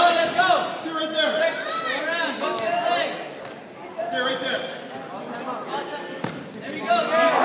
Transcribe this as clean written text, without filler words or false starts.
let's go. Stay right there. Around, go get the legs. Stay right there. There we go, girl.